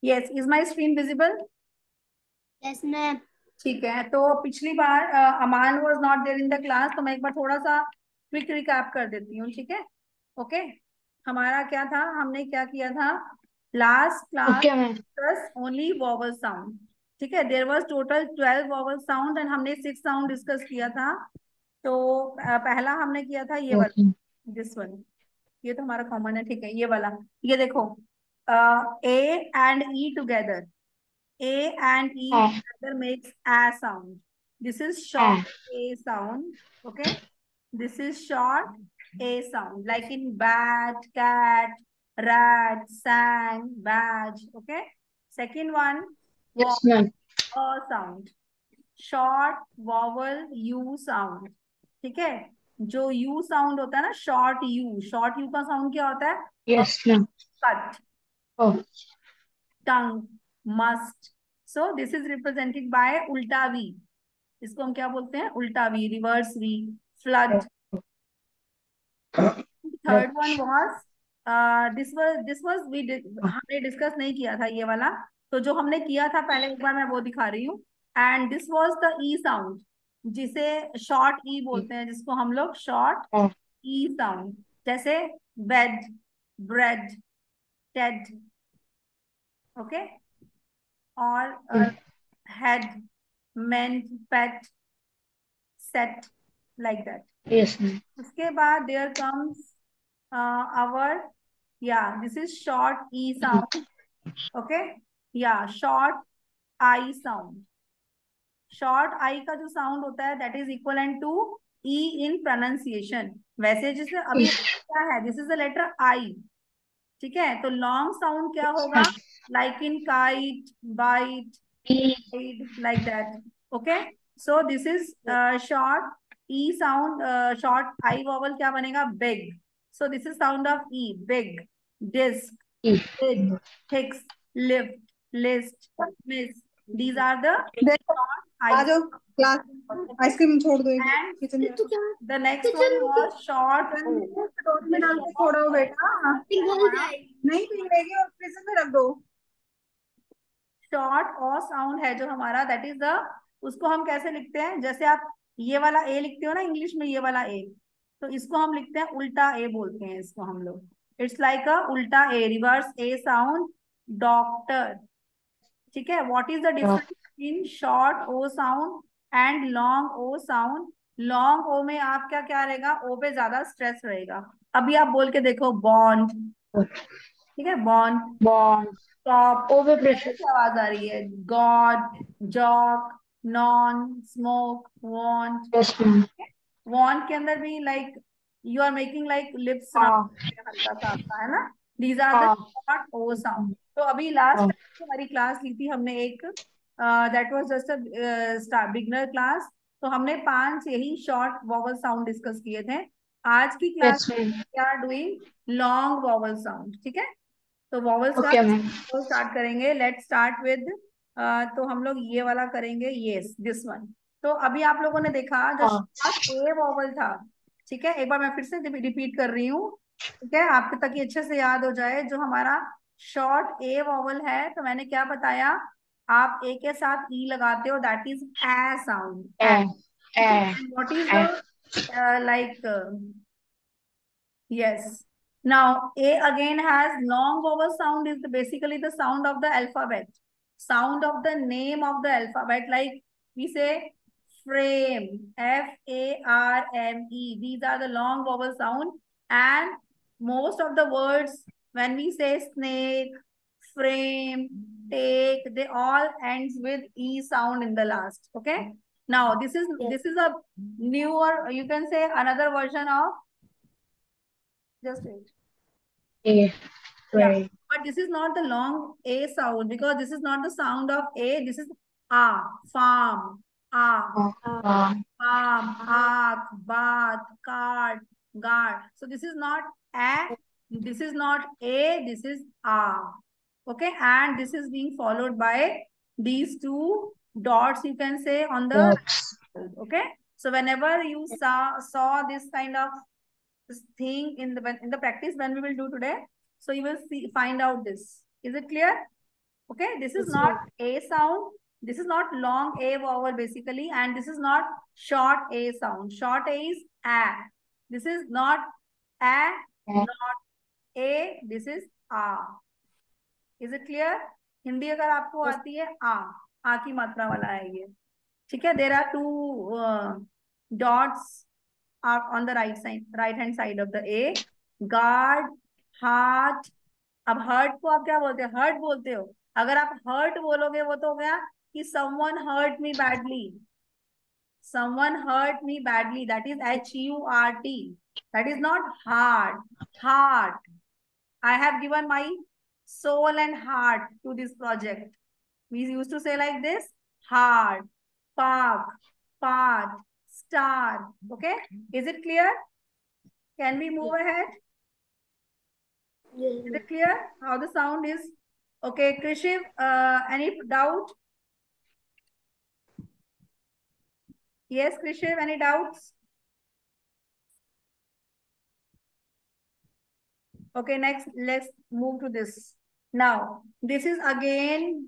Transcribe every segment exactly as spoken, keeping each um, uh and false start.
Yes, is my screen visible? Yes ma'am. ठीक है, तो पिछली बार अ, Aman was not there in the class, तो मैं एक बार थोड़ा सा क्विक रिकैप कर देती हूँ, ठीक है? ओके, हमारा क्या था, हमने क्या किया था last class? Okay ma'am. Plus only vowel sound, ठीक है? There was total twelve vowel sound and हमने सिक्स साउंड डिस्कस किया था। तो अ, पहला हमने किया था ये वाला, दिस वन। ये तो हमारा कॉमन है, ठीक है? ये वाला, ये देखो, A and E together, A and E हाँ together makes a sound. This is short हाँ A sound. Okay. This is short A sound. Like in bat, cat, rat, sang, badge. Okay. Second one, yes wa- ma'am. a sound. Short vowel U sound. ठीक है? जो U sound होता है ना, short U, short U का sound क्या होता है? A, yes ma'am. cut, O tongue, must. So this is represented by ulta V. इसको हम क्या बोलते हैं? उल्टा V, reverse V, flood. Third one was, this was this was we हमने डिस्कस नहीं किया था ये वाला, तो जो हमने किया था पहले एक बार मैं वो दिखा रही हूँ। And this was the E sound, जिसे शॉर्ट ई बोलते हैं, जिसको हम लोग शॉर्ट ई साउंड, जैसे बेड, ब्रेड, टेड। ओके। और head, meant, pet, set, like that. Yes ma'am. उसके बाद देयर कम्स आवर, या this is short E sound. Okay, या short I sound. Short I का जो साउंड होता है that is equal to E in pronunciation. वैसे जैसे अभी क्या है, this is the letter I, ठीक है? तो लॉन्ग साउंड क्या होगा? Like in kite, bite, like that. Okay, so this is uh, short e sound. Uh, short I vowel क्या बनेगा? Big. So this is sound of e, big. Disc, lid, hicks, lift, list, miss. These are the देखो, short I. आ जाओ class. Okay, ice cream छोड़ दो एक बार and kitchen में। the next one was short kitchen o. में कटोरी में The डाल के short छोड़ो बेटा। घुल हमारा जाएगी। नहीं पिघलेगी और फ्रीजर में रख दो। शॉर्ट और साउंड है जो हमारा, दैट इज द, उसको हम कैसे लिखते हैं? जैसे आप ये वाला ए लिखते हो ना इंग्लिश में, ये वाला ए, तो इसको हम लिखते हैं उल्टा ए बोलते हैं इसको हम लोग। इट्स लाइक अ उल्टा A, reverse A sound, doctor. ठीक है? What is the difference in short O sound and long O sound? Long O में आप क्या क्या रहेगा? ओ पे ज्यादा स्ट्रेस रहेगा। अभी आप बोल के देखो, बॉन्ड। ठीक है, बॉन्ड। बॉन्ड। टॉप, ओ पे प्रेशर। कैसे आवाज आ रही है? God, jock, non, smoke, want. Yes ma'am. Want के अंदर भी like you are making like lips हाँ राउंड, हल्का सा आता है ना। दीज आर द हाँ शॉर्ट ओ साउंड। तो अभी लास्ट हाँ। टाइम हमारी क्लास ली थी हमने एक, that was just a beginner class. तो हमने पांच यही शॉर्ट वॉवल साउंड डिस्कस किए थे। आज की class yes ma'am. We are doing long vowel sound, ठीक है? तो वॉवल्स का ओके मैम। स्टार्ट करेंगे। लेट्स स्टार्ट विद, तो हम लोग ये वाला करेंगे, यस, दिस वन। तो अभी आप लोगों ने देखा जो हाँ शॉर्ट ए वॉवल था, ठीक है? एक बार मैं फिर से रिपीट कर रही हूँ, ठीक है? आपके तक ये अच्छे से याद हो जाए। जो हमारा शॉर्ट ए वॉवल है, तो मैंने क्या बताया? आप ए के साथ ई लगाते हो, that is A sound, A A. A ठीक है? And what is A the like, yes. Now, A again has long vowel sound, is the, basically the sound of the alphabet. Sound of the name of the alphabet. Like we say frame, F A R M E. These are the long vowel sound. And most of the words, when we say snake, frame, take, they all ends with E sound in the last. Okay. Now, this is yes. this is a newer, you can say another version of, just wait. A Yeah, right. but this is not the long A sound, because this is not the sound of A. This is A, farm, A, हाँ हाँ farm, ark, bath, cart, guard. So this is not A, this is not A, this is A. Okay, and this is being followed by these two dots, you can say, on the right dots. side. Okay, so whenever you saw saw this kind of this thing in the in the practice when we will do today, so you will see find out this. Is it clear? Okay, this is Yes, not a sound. This is not long a vowel basically, and this is not short a sound. Short a is a. This is not a, A. not a. This is a. Is it clear? Hindi अगर आपको Yes. आती है आ, आ की मात्रा वाला है ये. ठीक है. There are two uh, dots are on the right side, right hand side of the a. Guard, heart. अब हर्ट को आप क्या बोलते हो? हर्ट बोलते हो. अगर आप हर्ट बोलोगे वो तो हो गया कि someone hurt me badly. Someone hurt me badly. That is H U R T. That is not heart. Heart. I have given my soul and heart to this project. We used to say like this: heart, park, path, star. Okay? Is it clear? Can we move ahead? Yes, Is it clear how the sound is? Okay, Krishiv, uh, any doubt? Yes, Krishiv, any doubts? Okay, next, let's move to this. Now, this is again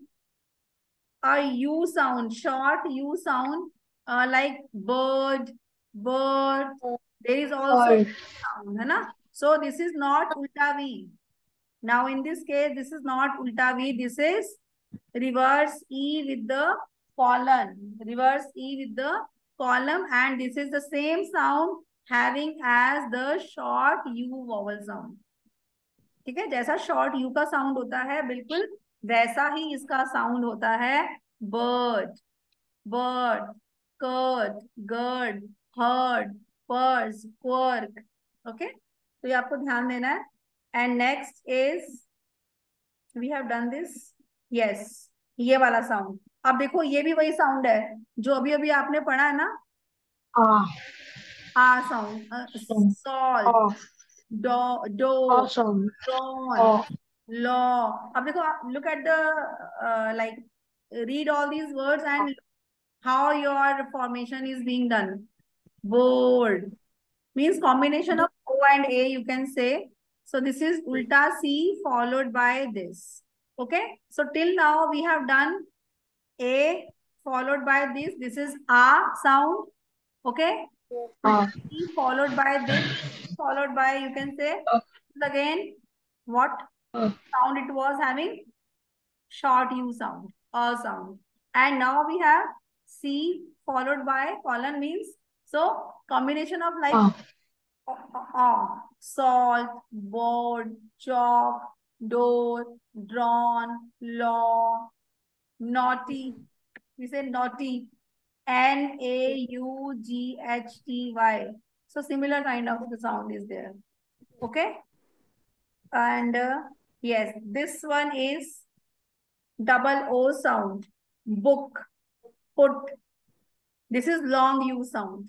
a U sound, short U sound, uh, like bird, bird. There is also Bird. sound, है ना? So this is not ulta V. Now in this case, this is not ulta V. This is reverse E with the colon. Reverse E with the column, and this is the same sound having as the short U vowel sound. ठीक है, जैसा short you का sound होता है बिल्कुल वैसा ही इसका sound होता है. Bird, bird, curd, gird, herd, purse, quirk. Okay, तो ये आपको ध्यान देना है. And next is we have done this. Yes, ये वाला साउंड. अब देखो ये भी वही साउंड है जो अभी अभी आपने पढ़ा है ना. Ah. आ sound. Salt, Oh. Dough, dough, Awesome. Drawn, Oh. law. अब देखो, look at the uh, like read all these words and how your formation is being done. Board means combination of O and A, you can say. So this is ulta C followed by this. Okay, so till now we have done A followed by this. This is A sound. Okay, Ah. C followed by this, followed by, you can say again what Oh. sound it was having? Short U sound, a sound. And now we have C followed by colon means, so combination of like Ah. uh, uh, salt, board, chalk, door, drawn, law, naughty. We say naughty. N A U G H T Y. So similar kind of the sound is there. Okay. And uh, yes, this one is double O sound. Book, put. This is long U sound.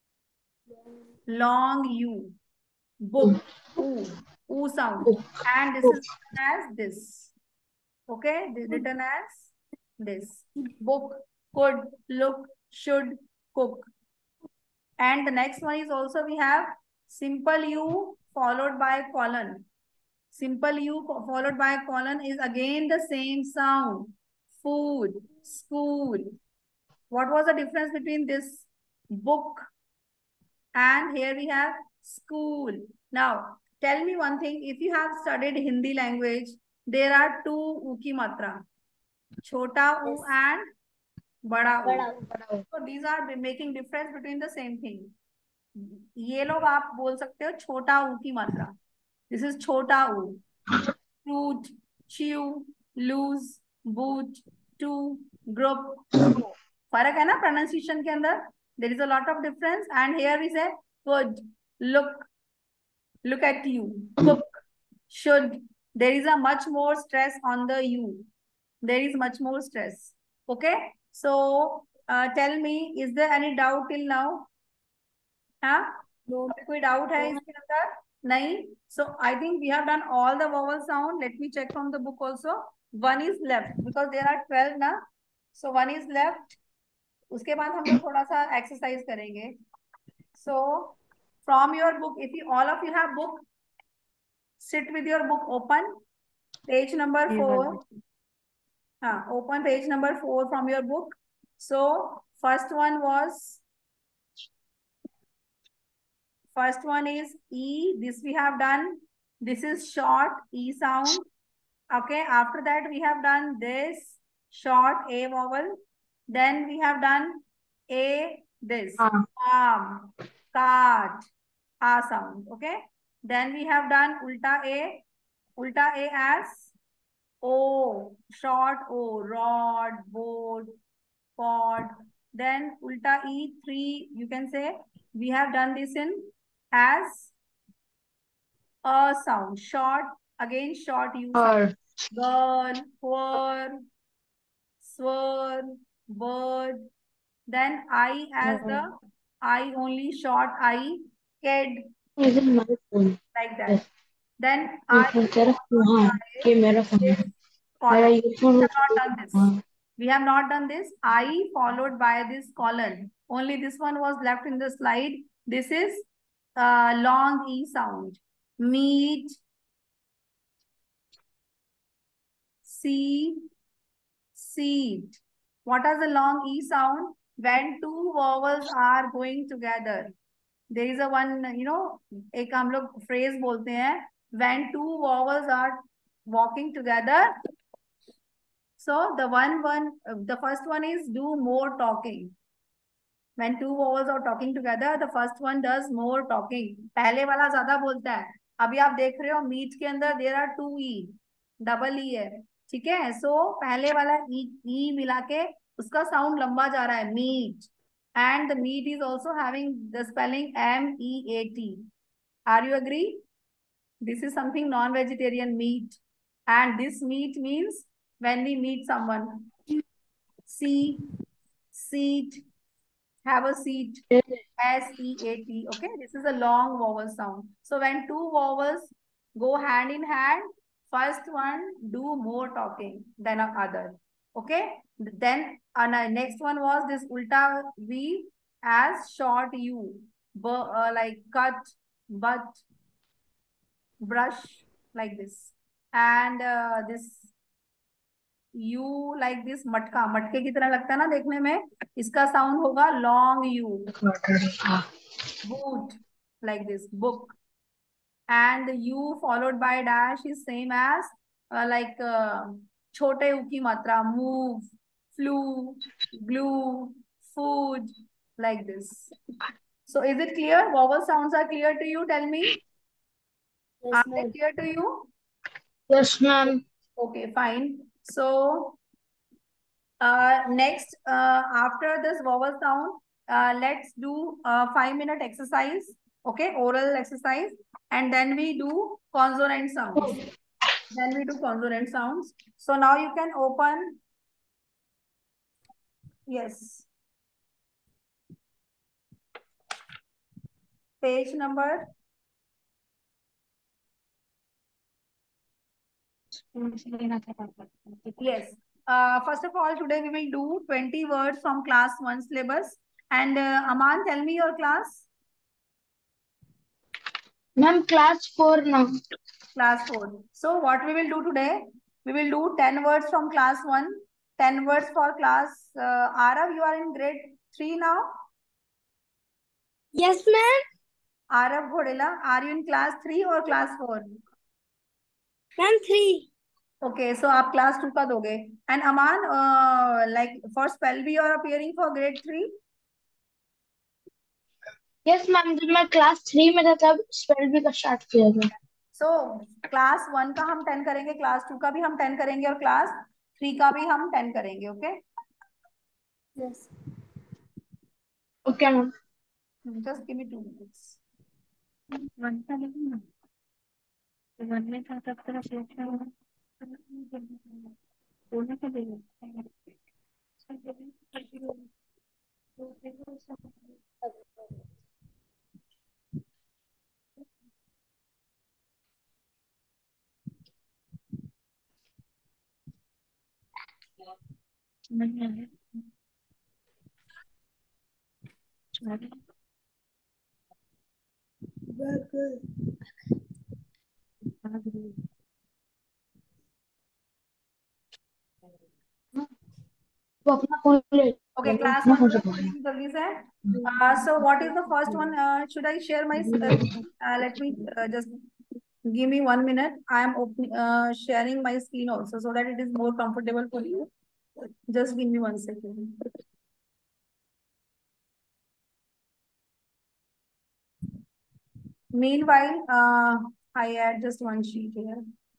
Long U. Book, U, U sound. And this is written as this. Okay, this is written as this. Book, could, look, should, cook. And the next one is also we have simple U followed by colon. Simple U followed by colon is again the same sound. Food, school. What was the difference between this? Book and here we have school. Now, tell me one thing. If you have studied Hindi language, there are two U ki matra. Chota U and Bada U. So these are making difference between the same thing. ये लोग आप बोल सकते हो छोटा ऊ की मात्रा. This is छोटा ऊ. Fruit, chew, lose, boot, to, group. फर्क है ना pronunciation के अंदर. There is a lot of difference. And here we say could, look, look at you, cook, should. There is a much more stress on the you. There is much more stress. Okay. So uh, tell me, is there any doubt till now? हाँ, कोई doubt है इसके अंदर? नहीं. So I think we have done all the vowel sound. Let me check from the book also. One is left because there are twelve ना. So one is left. उसके बाद हम लोग थोड़ा सा exercise करेंगे. So from your book, if you all of you have book, sit with your book open. Page number four. Uh, open page number four from your book. So first one was, first one is E. This we have done. This is short E sound. Okay. After that we have done this short A vowel. Then we have done A, this Ah. arm, cart, A sound. Okay. Then we have done ulta A, ulta A as O, short O, rod, boat, pod. Then ulta E, three, you can say, we have done this in as a sound, short, again short U sound. Or. Girl, poor, swirl, bird. Then I as the I only short I, kid, Is it my phone? like that. Yes. Then ये I phone तेरा phone हाँ by ये मेरा phone है this मेरा colon. ये We phone have not done this. हाँ We have not done this. I followed by this colon. Only this one was left in the slide. This is uh, long E sound. Meet, see, seed. What is the long E sound? When two vowels are going together. There is a one, you know, एक हम लोग phrase बोलते हैं. When two vowels are walking together. So the one one, uh, the first one is do more talking. When two vowels are talking together, the first one does more talking. पहले वाला ज्यादा बोलता है. अभी आप देख रहे हो मीट के अंदर there are two e, double E है. ठीक है. सो so, पहले वाला ई ई मिला के उसका साउंड लंबा जा रहा है meat. And the meat is also having the spelling M E A T. Are you agree? This is something non-vegetarian meat. And this meat means when we meet someone. See, seat, have a seat. S E A T. Okay, this is a long vowel sound. So when two vowels go hand in hand, first one do more talking than a other. Okay, then uh, next one was this ulta V as short U, but, uh, like cut, but, brush, like this. And uh, this U like this मटका, मटके की तरह लगता है ना देखने में. इसका साउंड होगा long U. Boot, like this, book. And the U followed by dash is same as uh, like uh, छोटे U की मात्रा, move, flew, glue, food, like this. So is it clear? Vowel sounds are clear to you? Tell me. Yes, Are they ma'am. clear to you? Yes, ma'am. Okay, fine. So uh, next, uh, after this vowel sound, uh, let's do a five minute exercise. Okay, oral exercise. And then we do consonant sounds. Then we do consonant sounds. So now you can open. Yes. Page number. Yes. Uh, first of all, today we will do twenty words from class one syllabus. And uh, Aman, tell me your class. Ma'am, class four now. Class four. So what we will do today? We will do ten words from class one, ten words for class. Uh, Arav, you are in grade three now? Yes, ma'am. Arav Ghodela, are you in class three or class four? Ma'am, three. Okay, so आप class two का दोगे. And Aman, uh, like for spell bee you are appearing for grade three? Yes, ma'am. जब मैं class three में था तब spell bee का start किया था. So class one का हम ten करेंगे, class two का भी हम ten करेंगे और class three का भी हम ten करेंगे. Okay? Yes. Okay, ma'am. Just give me two minutes. One था लेकिन ना. One में था तब तेरा शेष है. बोलने के लिए. नहीं वो अपना फोन ले Okay, class अपना one फोन से से पढ़ना जल्दी से. Uh, so what is the first one? Uh, should I share my screen? Uh, let me uh, just give me one minute. I am opening, uh, sharing my screen also so that it is more comfortable for you. Just give me one second. Meanwhile, uh, I add just one sheet here.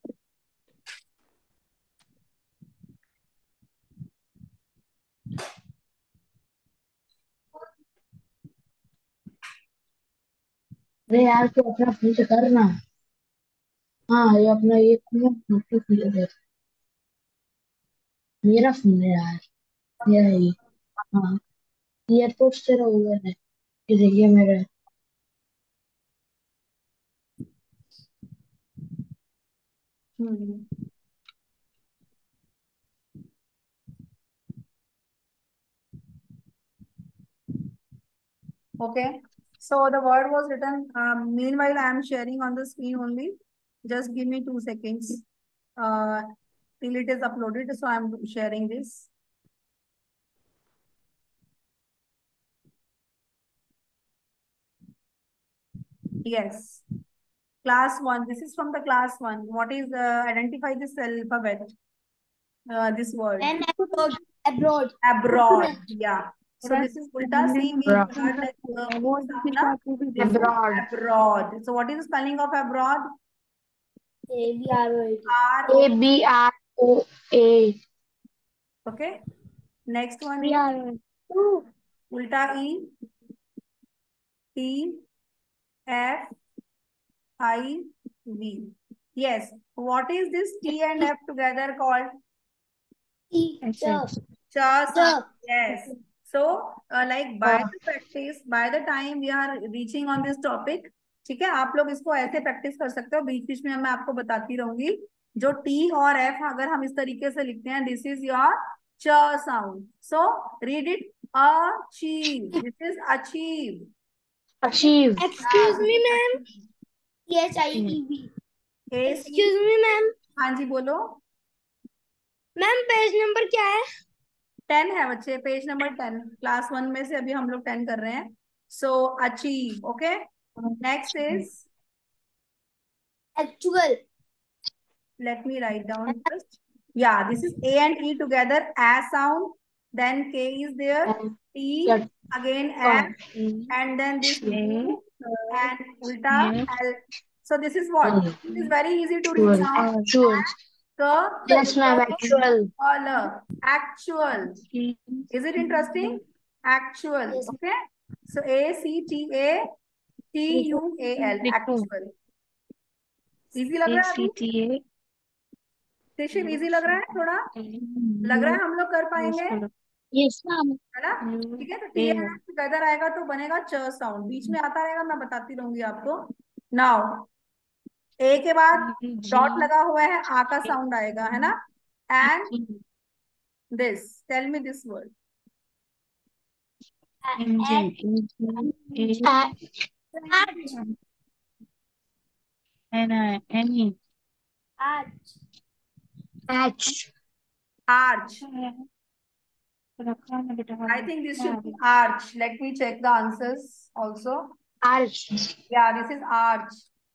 अरे यार तू अपना phone से करना हाँ ये अपना ये नोटिस नहीं दे मेरा फोन है यार मेरा ही हाँ एयरपोर्ट से हुआ है ये देखिए मेरे Hmm. Okay. So the word was written. Um, meanwhile, I am sharing on the screen only. Just give me two seconds. Uh, till it is uploaded. So I am sharing this. Yes. Class one. This is from the class one. What is uh, identify this alphabet? Uh, this word. And abroad. Abroad. Abroad. Yeah. So this is ulta C V. Abroad. Like, uh, abroad abroad. So what is the spelling of abroad? A B R O A D. R A O. B R O A Okay. Next one We is are ulta E. T F I V. Yes. What is this T and F together called? Teacher. Cha. Cha. Yes. So, uh, like by the practice, by the time we are reaching on this topic, ठीक है, आप लोग इसको ऐसे practice कर सकते हो. बीच बीच में मैं आपको बताती रहूंगी. जो T और F अगर हम इस तरीके से लिखते हैं, this is your ch sound. So read it. Achieve. This is achieve. achieve Excuse me, ma'am. Yes, I E B. Excuse me, ma'am. हाँ जी बोलो. मैम पेज नंबर क्या है? टेन है बच्चे. Page number ten. Class one में से अभी हम लोग टेन कर रहे हैं. So achieve. Okay. Next is Actual. Let me write down first. Yeah, this is A and E together, A sound, then K is there, T, again F, and then this U, and ulta L. So this is what? This is very easy to read now. actual yes ma'am actual Actual. Is it interesting? Actual. Yes. Okay. So A C T A T U A L. Actual. Easy लग रहा है अभी? Shiv easy लग रहा है थोड़ा? लग रहा है हम लोग कर पाएंगे? yes ma'am है ना? ठीक है. तो टी एन एफ टुगेदर आएगा तो बनेगा च साउंड. बीच में आता रहेगा, मैं बताती रहूंगी आपको. नाउ ए के बाद डॉट लगा हुआ है, आ का साउंड आएगा, है ना? And this, tell me this word. Arch. Arch. I think this should be arch. Let me check the answers also. Arch. Yeah, this is arch.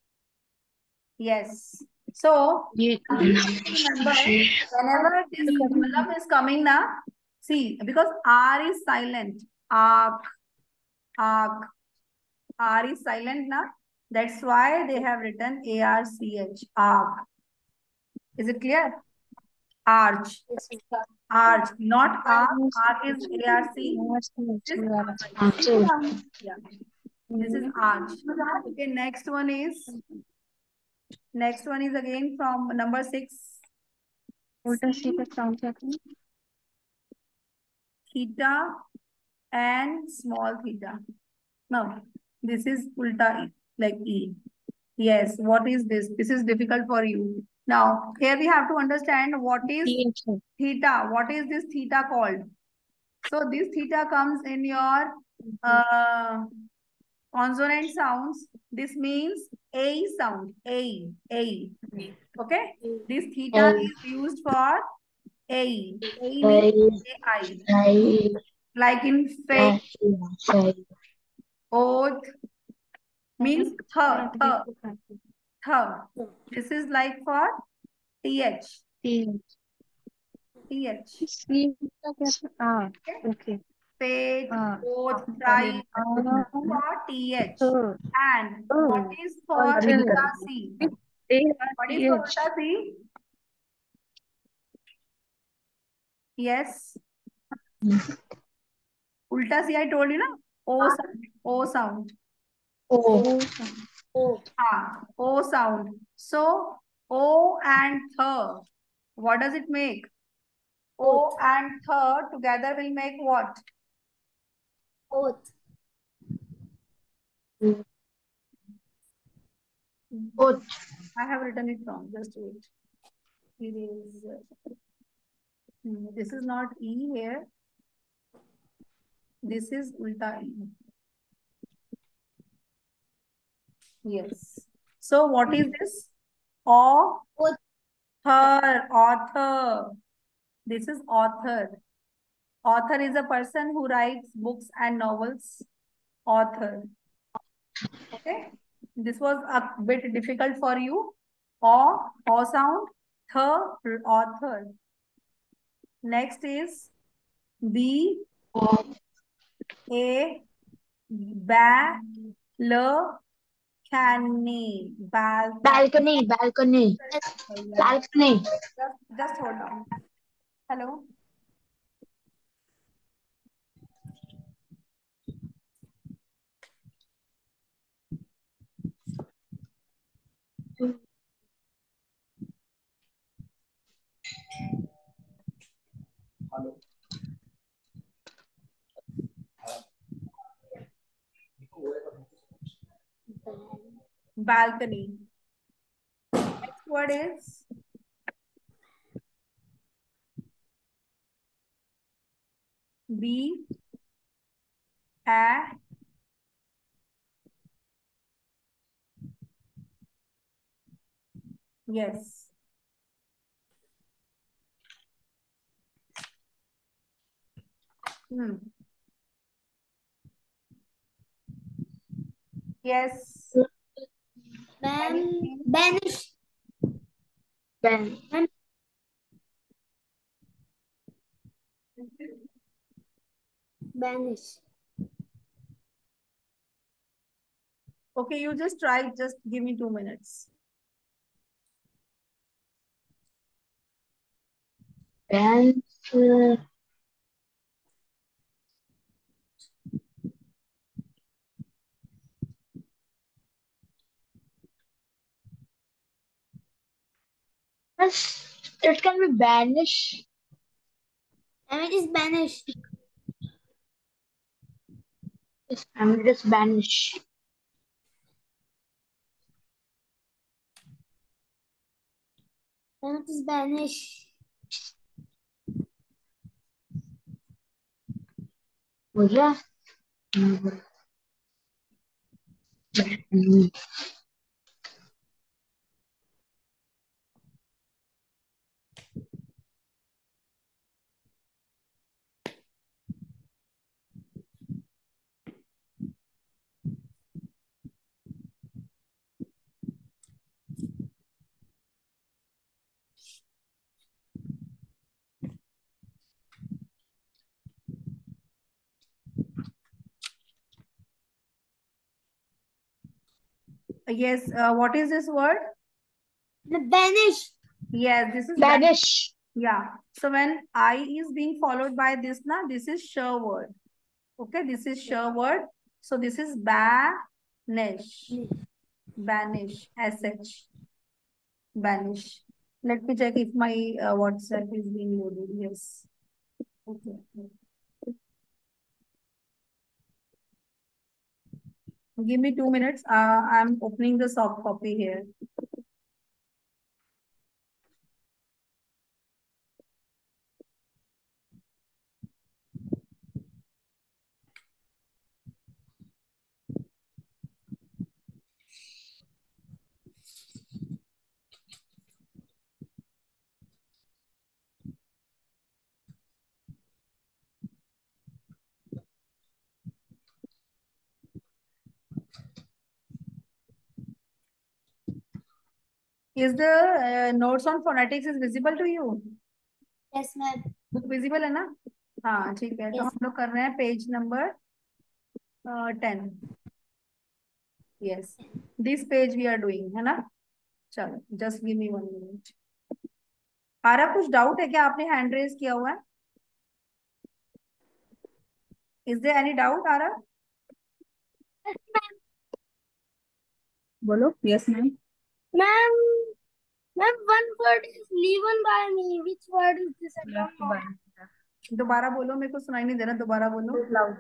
Yes. So, remember, whenever this column is coming now, see, because R is silent. Arc. Arc. R is silent now. That's why they have written A R C H. Arc. Is it clear? Arch. Arch. Not arc. Arc is A R C. This is arch. Yeah. This is arch. Okay, next one is next one is again from number six. Theta and small theta. No, this is ulta E, like E. Yes, what is this? This is difficult for you. Now, here we have to understand what is theta. What is this theta called? So this theta comes in your uh, consonant sounds. This means A sound. A. A. Okay. This theta is used for A. A means A I. I, Like in I, fake, oath means th, th, th. This is like for th, th. Ah, Okay. okay. Fake, Ah, oath, then thrice ah, for th. oh, And oh, what is for okay. ulta C? A What is for R T H. ulta C? Yes. Ulta C I told you na? O sound. O sound. O, O. Ah, O sound. So O and th. What does it make? O and th together will make what? Oath. O, I have written it wrong. Just wait. It is. uh, hmm, This is not E here. This is ulta E. Yes. So what is this? Author. Oath. Author. This is author. Author is a person who writes books and novels. Author. Okay. This was a bit difficult for you. O, O sound. Th, author. Next is B, A, ba, l, canny. Bal, balcony, balcony, balcony. just, just hold on. Hello. Balcony. Next word is B, A, yes. Hmm. Yes. Ban. Banish. Ben, Banish. Okay, you just try. Just give me two minutes. Ben, uh, yes, it can be banish. And it is banish. Yes, I mean, just banish. And it is banish. मुझे Yes. Uh, what is this word? The banish. Yes, this is ban- banish. yeah. So when I is being followed by this, na, this is sure word. Okay, this is sure word. So this is banish. Banish. S H. Banish. Let me check if my uh, WhatsApp is being loaded. Yes. Okay. Give me two minutes. Uh, I'm opening the soft copy here. Is the uh, notes on phonetics is visible to you? Yes, ma'am. Book visible है ना? हाँ ठीक है, तो Yes. हम लोग कर रहे हैं page number ten. Yes, this page we are doing, है ना? चलो, just give me one minute. Aara, कुछ डाउट है क्या? आपने हैंड रेज किया हुआ है. Is there any doubt Aara? बोलो. Yes ma'am. Ma'am, ma'am, one word is leaving by me. Which word is this? I don't know. दोबारा बोलो, मेरे को सुनाई नहीं दे रहा, दोबारा बोलो.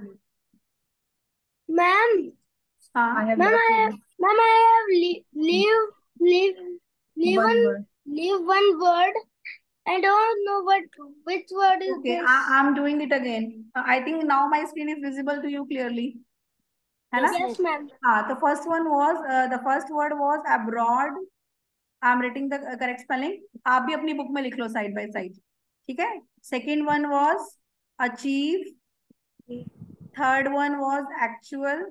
Ma'am, हाँ, ma'am, I have, ma'am, I have leave, leave, leave, leave One one, word. leave one word. I don't know what, which word is okay, this. I, I'm doing it again. Uh, I think now my screen is visible to you clearly. है ना? Yes, ma'am. हाँ, the first one was uh, the first word was abroad. I'm writing the uh, correct spelling. आप भी अपनी book में लिख लो side by side. ठीक है? Second one was achieve. Third one was actual.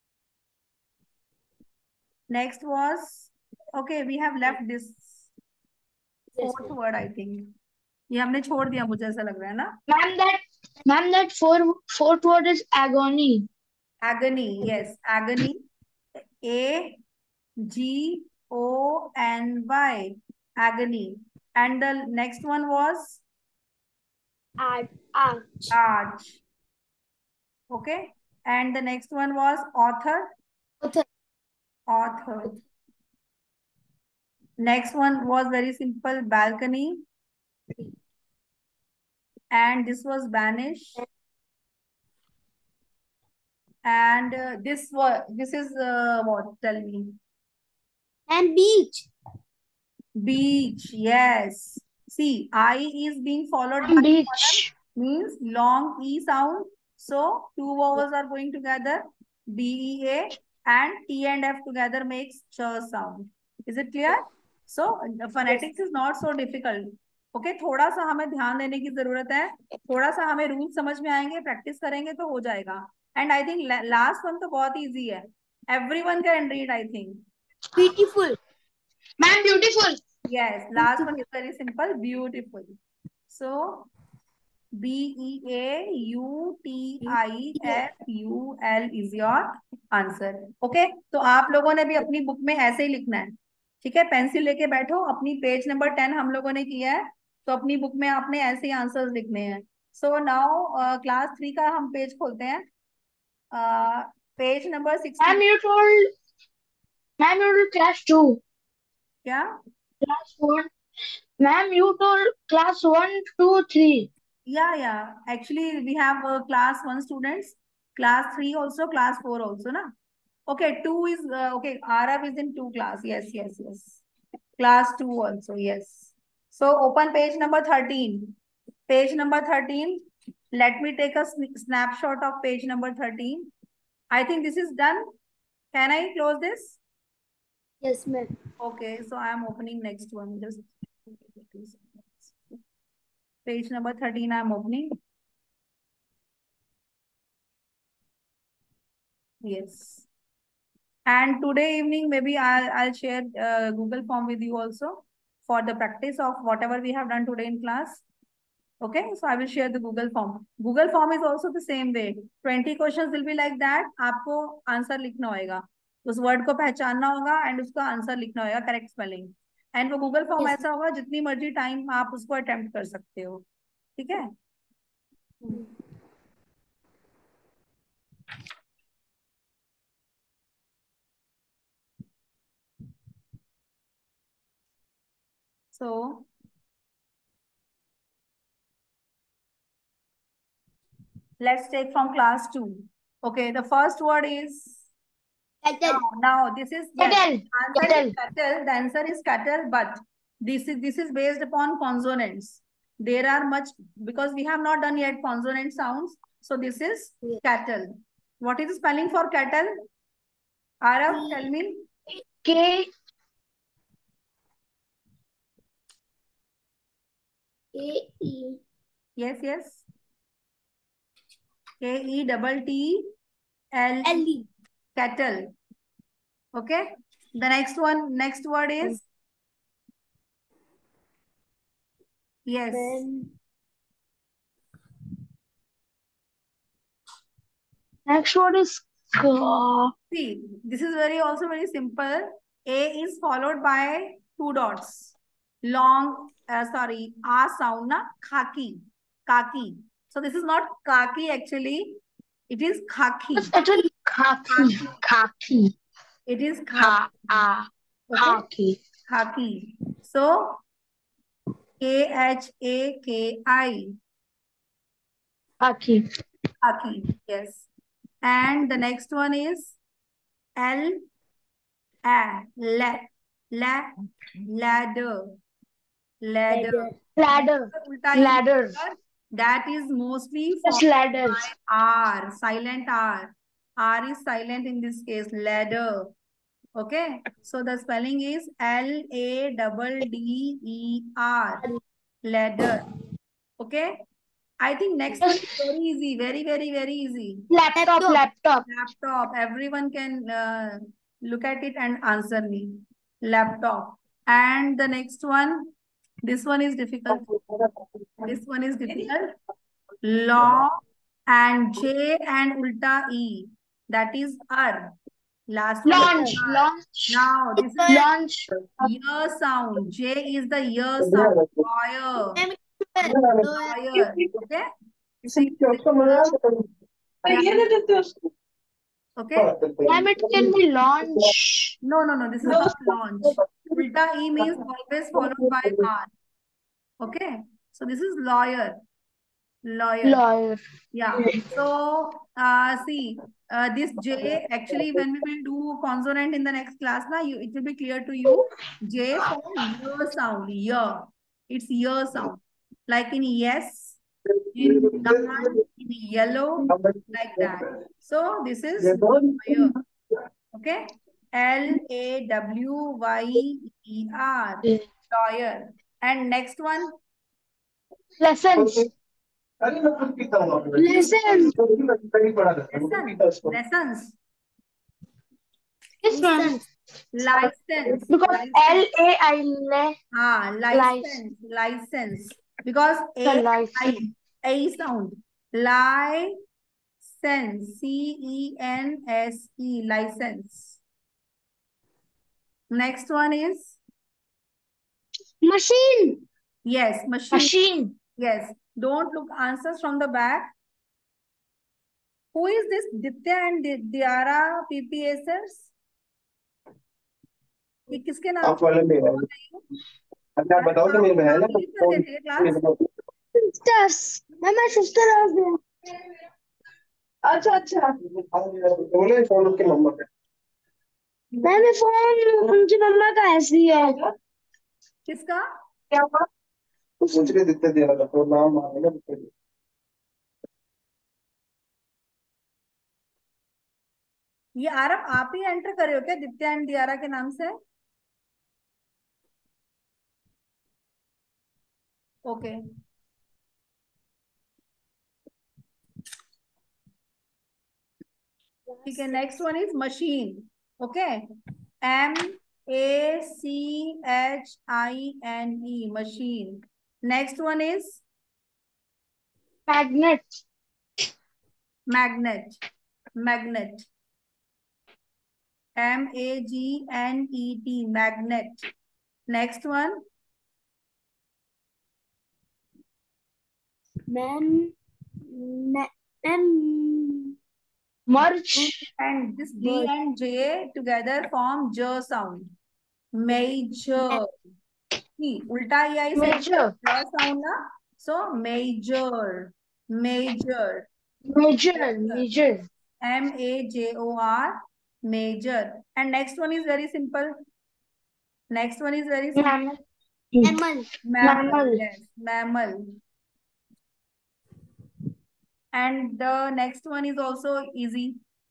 Next was, okay, we have left this Yes, fourth ma'am. word, I think. ये हमने छोड़ दिया, मुझे ऐसा लग रहा है ना? Ma'am, that ma'am, that four fourth word is agony. Agony, yes, agony. A G O N Y, agony. And the next one was Arch. Arch. arch. Okay. And the next one was author. Author. Author. Next one was very simple, balcony. And this was banish. And uh, this was, this is uh, what? Tell me. And beach. Beach, yes. See, I is being followed Ma'am, by beach. means long E sound. So two vowels are going together, B E A, and T and F together makes ch sound. Is it clear? So the phonetics is not so difficult. Okay, थोड़ा सा हमें ध्यान देने की जरूरत है, थोड़ा सा हमें रूल समझ में आएंगे, प्रैक्टिस करेंगे तो हो जाएगा. And I think last one तो बहुत इजी है. Everyone can read, I think. Beautiful. Ma'am, beautiful. Yes, last one is very simple, beautiful. So B E A U T I F U L is your answer. Okay, तो आप लोगों ने भी अपनी book में ऐसे ही लिखना है. ठीक है, पेंसिल लेके बैठो, अपनी पेज नंबर टेन हम लोगों ने किया है, तो अपनी बुक में आपने ऐसे ही आंसर्स लिखने हैं. सो नाउ क्लास थ्री का हम पेज खोलते हैं. Page number Ma'am, sixty. you told. Ma'am, you told class two. क्या? Class one. Ma'am, you told class one, two, three. Yeah, yeah. Actually, we have uh, class one students, class three also, class four also, na? Okay, two is, uh, okay, Arav is in two class. Yes, yes, yes. Class two also, yes. So open page number thirteen. Page number thirteen. Let me take a sn snapshot of page number thirteen. I think this is done. Can I close this? Yes, ma'am. Okay, so I am opening next one. Just page number thirteen, I am opening. Yes. And today evening, maybe I'll, I'll share uh, Google form with you also for the practice of whatever we have done today in class. Okay, so I will share the Google form. Google form is also the same way. twenty questions will be like that. आपको answer लिखना होगा, उस word को पहचानना होगा and उसका answer लिखना होगा, करेक्ट स्पेलिंग. एंड वो गूगल फॉर्म Yes. ऐसा होगा जितनी मर्जी टाइम आप उसको अटेम्प्ट कर सकते हो. ठीक है. So let's take from class two. Okay, the first word is Kettle. now, now this is yes, Kettle. answer Kettle. is cattle. The answer is cattle, but this is this is based upon consonants. There are much because we have not done yet consonant sounds. So this is Yes. cattle. What is the spelling for cattle? Arav, tell me. K. A E. Yes, yes. K E double T L L E. cattle. Okay. The next one, next word is Yes. Then Next word is ka. See, this is very also very simple. A is followed by two dots. Long, uh, sorry, A sound na khaki, khaki. So this is not khaki actually. It is khaki. It's actually khaki. Khaki. It is khaki. Kha. Ah. Okay, Khaki. khaki. So K H A K I. Khaki. Khaki. Yes. And the next one is L A. La. La. Ladder. Ladder. ladder. Ladder. Ulta E Ladder. letter, that is mostly Just followed ladders. by R, silent R. R is silent in this case, ladder. Okay, so the spelling is L A D D E R, ladder. Okay, I think next one is very easy, very, very, very easy. Laptop. Laptop. Laptop, everyone can uh, look at it and answer me. Laptop. And the next one, this one is difficult. This one is difficult. Law and J and ulta E. That is R. Last one. Launch. is R. Launch. Now this is Launch. ear sound. J is the ear sound. Lawyer. Lawyer. Okay. So you okay. Damn, it can be launch. No, no, no. This is not launch. Ulta E means always followed by R. Okay. So this is lawyer. Lawyer. Lawyer. Yeah. So, uh, see, uh, this J actually, when we will do consonant in the next class, na, you, it will be clear to you. J for year sound, year. It's year sound. Like in yes, in yawn, in yellow, like that. So, this is lawyer. Okay. L A W Y E R. Lawyer. And next one. Lessons. Lessons. Lessons. Lessons. This one. License. Because L A I Ah, license. License. Because the A, I, license. A sound. License. C E N S E. License. Next one is? Machine. Yes, machine. Machine. Yes. Don't look answers from the back. Who is this Ditya and Di- Diara P P S ers? ये किसके नाम आप वाले में है अच्छा आप बताओ तो मेरी बहन है क्लास Sisters. मैं sister आ गया. अच्छा अच्छा बोले फोन के नंबर पे मैंने फोन उनकी मम्मा का ऐसी है. किसका क्या हुआ तो सोच के देते दे रहा तो नाम मांगेगा तो ये आरब आप ही एंटर करे हो क्या दित्या एंड दियारा के नाम से ओके ठीक है next one is machine okay M A C H I N E machine next one is Magnet. magnet magnet M A G N E T magnet next one Man. M. Merge. and this D and J together form J sound major see ulta E I Major. J sound na so major major Major. Major. M A J O R major and next one is very simple next one is very simple Mammal. Mammal. mammal, Mammal. yes mammal and the next one is also easy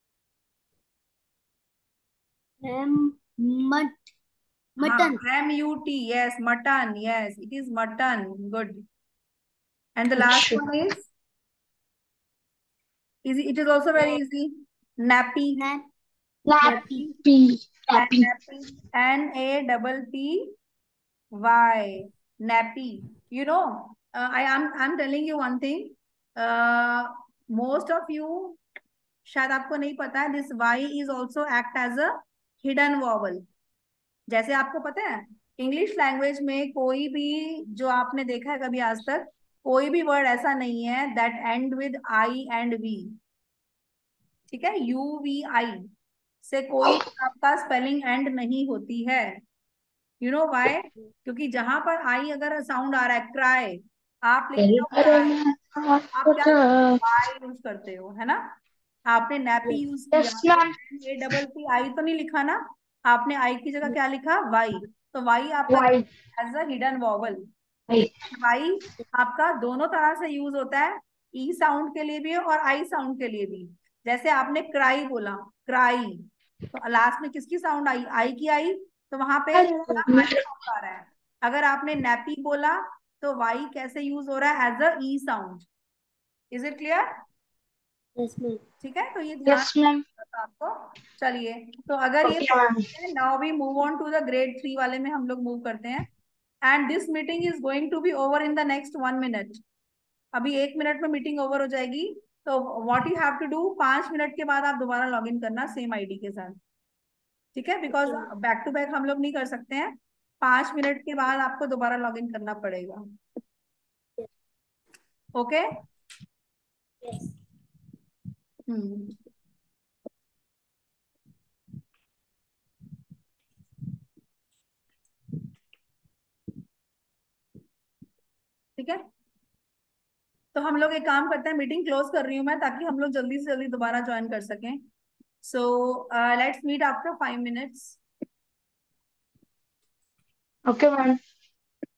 M. Mut. Mutton. Ha, M U T yes mutton yes it is mutton good and the last one is easy it is also very easy nappy Nap. Nappy. P. and Nappy. nappy N A P P Y nappy you know, uh, I am I'm telling you one thing. Uh, most of you, शायद आपको नहीं पता है, this y is also act as a hidden vowel. जैसे आपको पता है English language में कोई भी जो आपने देखा है कभी आज तक, कोई भी वर्ड ऐसा नहीं है that and with I and V. ठीक है, यू वी आई से कोई आपका स्पेलिंग एंड नहीं होती है. You know why? क्योंकि जहां पर आई अगर साउंड आ रहा है, क्राई, आप लिखते हो cry, आप क्या वाई यूज करते हो, है ना? आपने नैपी यूज किया, Yes, ma'am. A double P I तो नहीं लिखा ना, आपने आई की जगह क्या लिखा? वाई. तो वाई आपका Why? As a hidden vowel. Why? Y आपका दोनों तरह से यूज होता है, ई साउंड के लिए भी और आई साउंड के लिए भी. जैसे आपने क्राई बोला, क्राई, तो लास्ट में किसकी साउंड आई? आई की आई, तो वहां पे आई साउंड आ रहा है. अगर आपने नैपी बोला तो वाई कैसे यूज हो रहा है? As a E sound. Is it clear? Yes, ma'am. ठीक है, तो ये ध्यान Yes, ma'am. रखना आपको. चलिए, तो अगर ये Okay, ma'am. Now we move on to the grade three वाले में हम लोग मूव करते हैं. And this meeting is going to be over in the next one minute. अभी एक मिनट में मीटिंग ओवर हो जाएगी. तो what you have to do, पांच मिनट के बाद आप दोबारा लॉग इन करना सेम आईडी के साथ. ठीक है, बिकॉज बैक टू बैक हम लोग नहीं कर सकते हैं. पांच मिनट के बाद आपको दोबारा लॉग इन करना पड़ेगा. ओके? Yes. हम्म ठीक है, तो हम लोग एक काम करते हैं, मीटिंग क्लोज कर रही हूँ मैं, ताकि हम लोग जल्दी से जल्दी दोबारा ज्वाइन कर सकें. So let's meet after five minutes. Okay, ma'am.